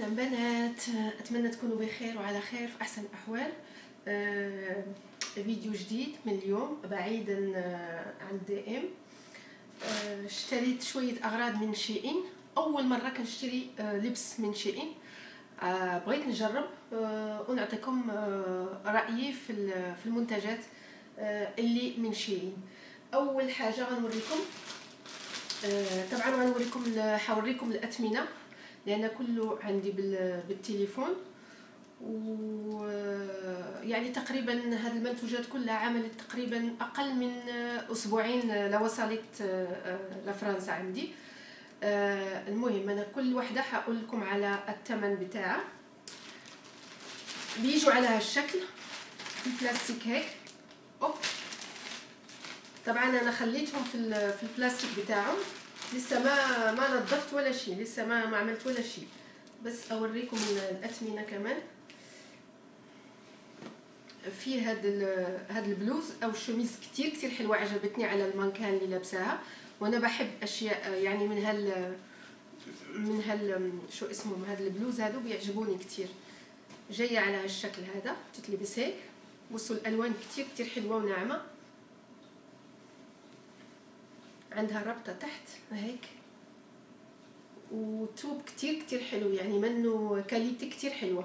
بنات، اتمنى تكونوا بخير وعلى خير في احسن الاحوال. فيديو جديد من اليوم بعيدا عن دي ام. اشتريت شويه اغراض من شيئين. اول مره كنشتري لبس من شيئين. بغيت نجرب ونعطيكم رايي في المنتجات اللي من شيئين. اول حاجه غنوريكم، طبعا حوريكم الاثمنه لان كله عندي بالتليفون، و يعني تقريبا هذه المنتوجات كلها عملت تقريبا اقل من اسبوعين لو وصلت لفرنسا عندي. المهم انا كل وحده حاقول لكم على الثمن بتاعها. بيجوا على هالشكل في البلاستيك هيك. طبعا انا خليتهم في البلاستيك بتاعهم، لسه ما نظفت ولا شيء، لسه ما عملت ولا شيء، بس اوريكم الاثمنه كمان. في هاد البلوز او الشميز كتير حلوه، عجبتني على المانكان اللي لابساها، وانا بحب اشياء يعني من هال شو اسمهم، هاد البلوز هادو بيعجبوني كتير. جايه على هالشكل هذا، تتلبس هيك. بصوا الالوان كتير حلوه وناعمه، عندها ربطه تحت هيك، وتوب كتير حلو، يعني منه كاليتي كتير حلوه.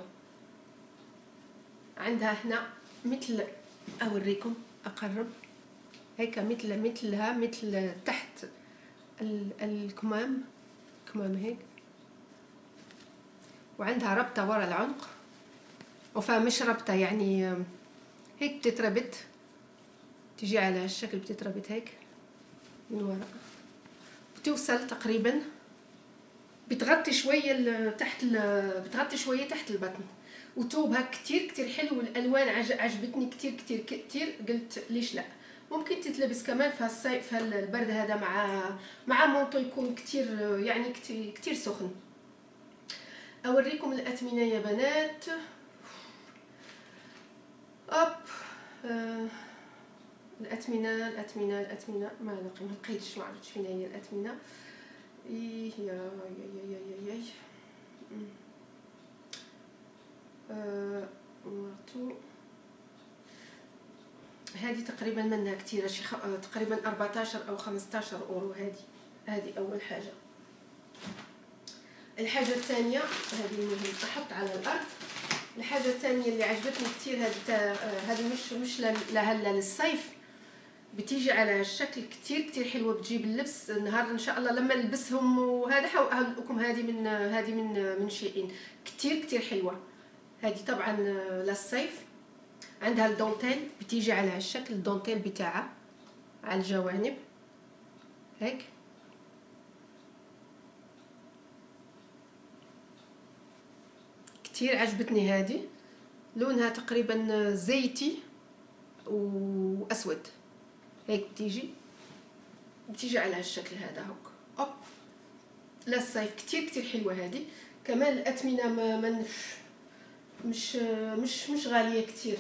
عندها هنا مثل، اوريكم اقرب هيك، مثل تحت الكمام هيك، وعندها ربطه ورا العنق، مش ربطه يعني هيك بتتربط، تجي على هالشكل بتتربط هيك من ورا، بتوصل تقريبا، بتغطي شويه بتغطي شويه تحت البطن، وتوبها كتير حلو، والالوان عجبتني كتير. قلت ليش لا، ممكن تتلبس كمان في الصيف، في البرد هذا، مع مونطو يكون كتير يعني كتير سخن. اوريكم الاثمنه يا بنات. الاثمنه ما لقيتش، ما عرفتش فين هي الاثمنه. هذه تقريبا منها كتير، شي تقريبا 14 او 15 اورو. هذه اول حاجه. الحاجه الثانيه، هذه المهم احط على الارض. الحاجه الثانيه اللي عجبتني كتير، هذه مش لهلا للصيف، بتيجي على هالشكل كتير حلوه، بتجيب اللبس نهار ان شاء الله لما نلبسهم. وهذا حاقول لكم هذه من شيئين كتير حلوه. هذه طبعا للصيف. عندها الدونتيل، بتيجي على هالشكل، الدونتيل بتاعها على الجوانب هيك، كتير عجبتني. هذه لونها تقريبا زيتي واسود هيك، بتيجي على هالشكل هذا هوك. للصيف كتير حلوه. هذه كمان الاثمنه مش غاليه كتير.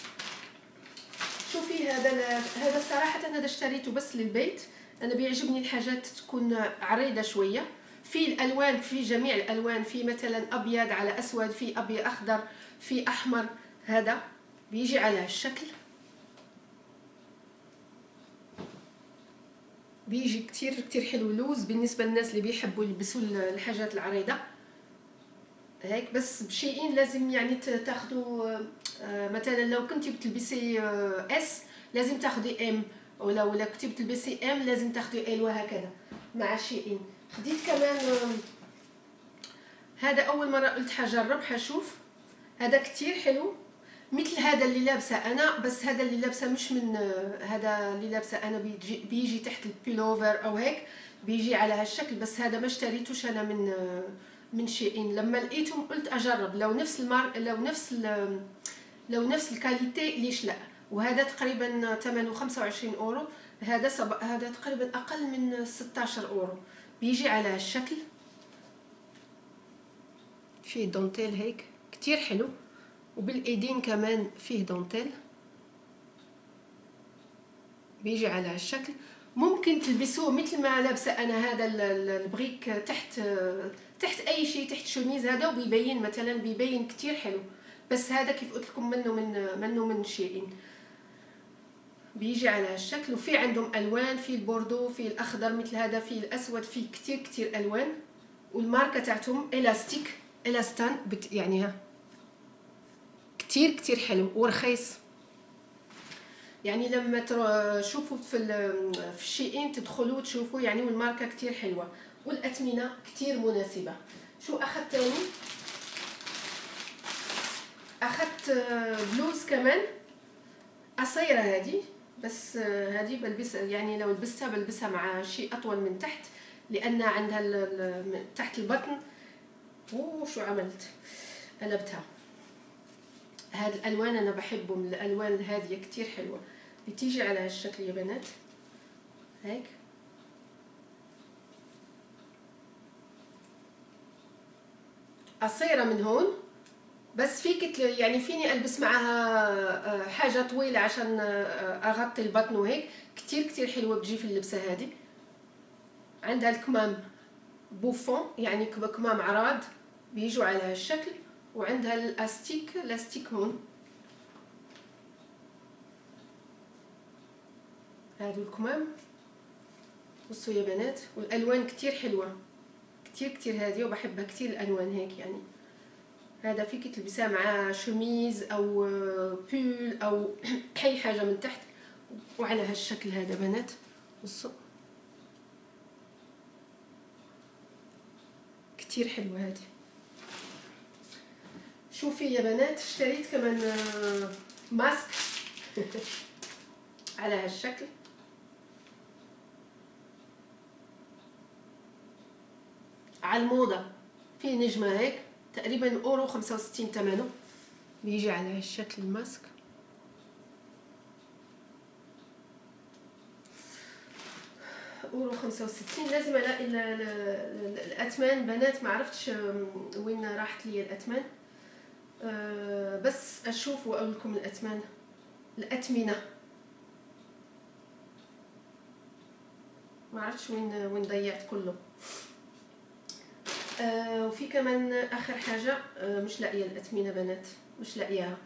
شوفي هذا صراحه هذا اشتريته بس للبيت. انا بيعجبني الحاجات تكون عريضه شويه، في الالوان، في جميع الالوان، في مثلا ابيض على اسود، في ابيض اخضر، في احمر. هذا بيجي على هالشكل، بيجي كتير حلو. لوز بالنسبه للناس اللي بيحبوا يلبسوا الحاجات العريضه هيك. بس بشيئين لازم يعني تاخذوا، مثلا لو كنتي بتلبسي اس لازم تاخذي ام، ولا كنتي بتلبسي ام لازم تاخذي ال، وهكذا مع شيئين. خديت كمان هذا اول مره قلت حجرب حشوف. هذا كتير حلو، مثل هذا اللي لابسه انا، بس هذا اللي لابسه مش من هذا اللي لابسه انا، بيجي تحت البيلوفر او هيك، بيجي على هالشكل. بس هذا ما اشتريتوش انا من شيئين، لما لقيتهم قلت اجرب، لو نفس الكاليتي ليش لا. وهذا تقريبا ثمنه 25 اورو. هذا تقريبا اقل من 16 اورو. بيجي على هالشكل، فيه دونتيل هيك كتير حلو، وبالايدين كمان فيه دونتيل، بيجي على هالشكل. ممكن تلبسوه مثل ما لابسه انا، هذا البريك تحت تحت اي شيء، تحت شوميز هذا، وبيبين مثلا بيبين كتير حلو. بس هذا كيف قلت لكم منه من شيئين، بيجي على هالشكل. وفي عندهم الوان، في البوردو، في الاخضر مثل هذا، في الاسود، في كتير الوان. والماركه تاعتهم الاستيك، الاستان يعني ها كتير حلو ورخيص. يعني لما تشوفوا في الشيئين تدخلوا تشوفوا يعني. والماركه كتير حلوه، والاثمنه كتير مناسبه. شو اخذت تاني؟ اخذت بلوز كمان قصيره هذه، بس هذه بلبسها يعني لو لبستها بلبسها مع شيء اطول من تحت، لان عندها تحت البطن. شو عملت؟ قلبتها. هاد الالوان انا بحبهم، الالوان الهاديه كتير حلوه. بتيجي على هالشكل يا بنات هيك. قصيره من هون، بس فيك يعني فيني البس معها حاجه طويله عشان اغطي البطن وهيك. كتير حلوه بتجي في اللبسه هذه. عندها الكمام بوفون، يعني كمام عراض بيجوا على هالشكل. وعندها الاستيك هون. هادو الكمام بصوا يا بنات. والالوان كتير حلوه، كتير هاديه، وبحبها كتير الالوان هيك يعني. هذا فيك تلبسها مع شميز او بول او اي حاجه من تحت. وعلى هالشكل هذا بنات بصوا كتير حلوه هذه. شوفي يا بنات، اشتريت كمان ماسك على هالشكل. على الموضه، في نجمه هيك تقريبا اورو 65 ثمنه. بيجي على هالشكل الماسك. اورو 65. لازم الاقي الاثمان بنات، ما عرفتش وين راحت لي الاثمان. بس اشوف واقول لكم الاثمان. الاثمنه ما عرفتش وين ضيعت كله. وفي كمان اخر حاجه مش لاقيه الاثمنه بنات، مش لاقياها.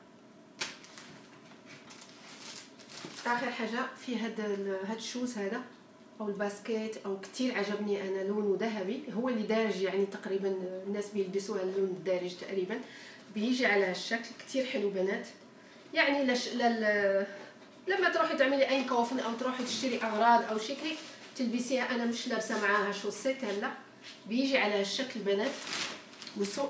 اخر حاجه في هاد الشوز هذا او الباسكيت، او كتير عجبني انا لونه ذهبي، هو اللي دارج يعني تقريبا الناس بيلبسوها اللون الدارج تقريبا. بيجي على هالشكل كتير حلو بنات. يعني لما تروحي تعملي اي كوفن او تروحي تشتري اغراض او شيء هيك تلبسيها. انا مش لابسه معاها شوسيت هلا. بيجي على هالشكل بنات بصوا.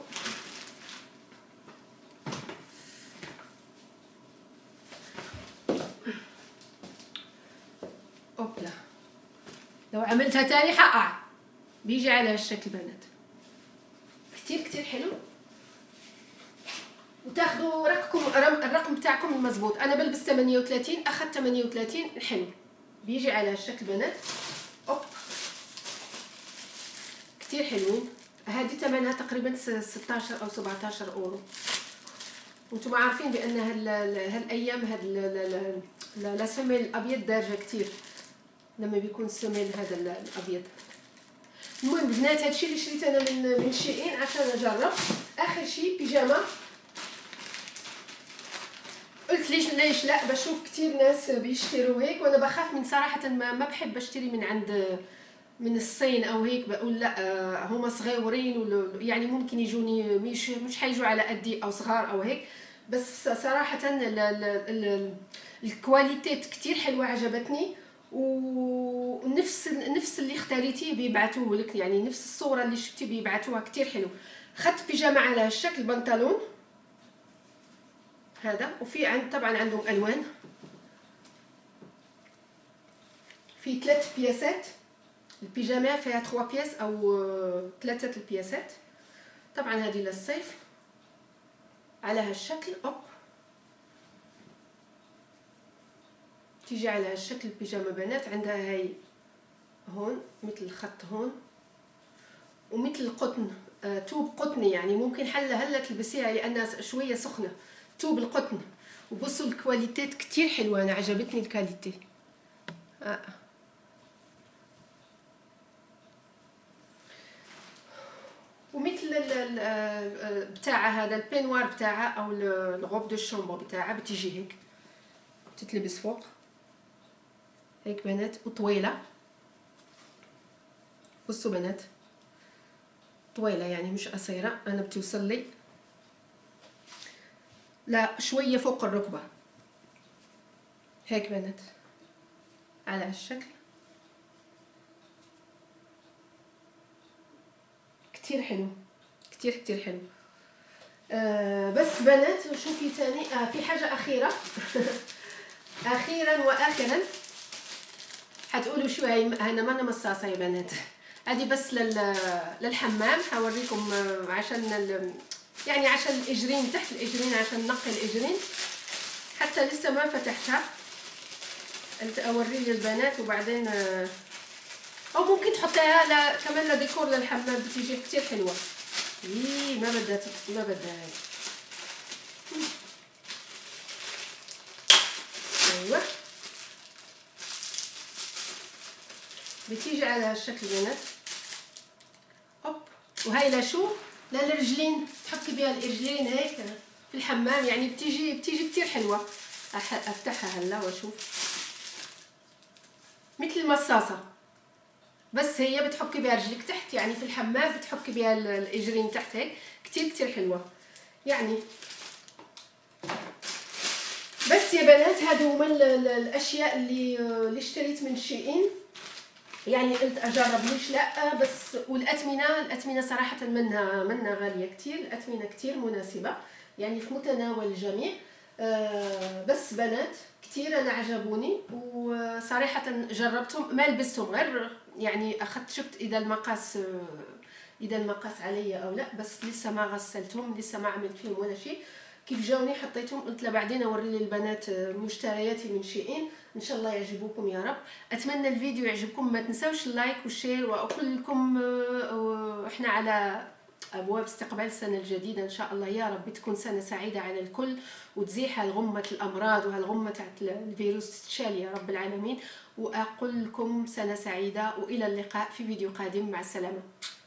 اوبلا، لو عملتها تاني حقع. بيجي على هالشكل بنات كتير حلو. وتاخذوا الرقم بتاعكم المزبوط. انا بلبس 38، اخذت 38 حلو. بيجي على هالشكل بنات. اوب كتير حلوين. هذه ثمنها تقريبا 16 او 17 اورو. وانتم عارفين بان هالايام هاد السمل الابيض دارجه كتير لما بيكون السمل هذا الابيض. المهم بنات، هادشي اللي شريت انا من شيئين عشان اجرب. اخر شيء بيجامه. قلت ليش لا، بشوف كتير ناس بيشتروا هيك، وانا بخاف من صراحه ما بحب اشتري من الصين او هيك. بقول لا هما صغيرين يعني ممكن يجوني مش حيجوا على قدي او صغار او هيك. بس صراحه الكواليتي كتير حلوه عجبتني. ونفس اللي اختاريتيه بيبعتوه لك، يعني نفس الصوره اللي شفتي بيبعتوها كتير حلو. خدت بيجامه على هالشكل بنطلون هذا. وفي طبعا عندهم الوان. في 3 بياسات. البيجامه فيها 3 بياس او 3 البياسات. طبعا هذه للصيف على هالشكل. اوب تيجي على هالشكل البيجامه بنات. عندها هاي هون مثل الخط هون، ومثل القطن توب قطني، يعني ممكن هلا تلبسيها لانها شويه سخنه. توب القطن. وبصوا الكواليتيات كتير حلوه، انا عجبتني الكاليتي. بتاعها هذا البينوار بتاعها او الغوب دو الشومبو بتاعها بتيجي هيك تتلبس فوق هيك بنات، وطويله. بصوا بنات طويله يعني مش قصيره، انا بتوصل لي لا شويه فوق الركبه هيك بنات على هالشكل. كتير حلو كتير حلو. بس بنات شوفي تاني في حاجه اخيره اخيرا واخرا حتقولوا شو هاي، انا ما مصاصه يا بنات، هذه بس للحمام. حوريكم عشان يعني عشان الاجرين تحت الاجرين، عشان نقي الاجرين. حتى لسه ما فتحتها، قلت اوري للبنات وبعدين او ممكن تحطيها كمان لديكور للحمام، بتيجي كتير حلوه. ما بدها ايوه بتيجي على هالشكل بنات. هوب، وهاي لشو للرجلين، تحطي بها الرجلين هيك في الحمام، يعني بتيجي كتير حلوه. افتحها هلا واشوف مثل المصاصه، بس هي بتحكي بها رجلك تحت، يعني في الحمام بتحكي بها الاجرين تحت هيك كتير حلوه يعني. بس يا بنات هادو هما الاشياء اللي اشتريت من شيئين، يعني قلت اجرب ليش لا. بس والاثمنه صراحه منها غاليه كتير، الاثمنه كتير مناسبه يعني في متناول الجميع. بس بنات كتير انا عجبوني، وصراحه جربتهم، ما لبستهم غير يعني اخذت شفت اذا المقاس عليا او لا، بس لسه ما غسلتهم، لسه ما عملت فيهم ولا شيء. كيف جاوني حطيتهم، قلت بعدين اوري للبنات مشترياتي من شيئين، ان شاء الله يعجبوكم يا رب. اتمنى الفيديو يعجبكم، ما تنسوش اللايك والشير، واقول لكم احنا على ابواب استقبال السنه الجديده ان شاء الله، يا رب تكون سنه سعيده على الكل، وتزيح هالغمه الامراض وهالغمه تاعت الفيروس تشال يا رب العالمين. واقول لكم سنه سعيده، والى اللقاء في فيديو قادم، مع السلامه.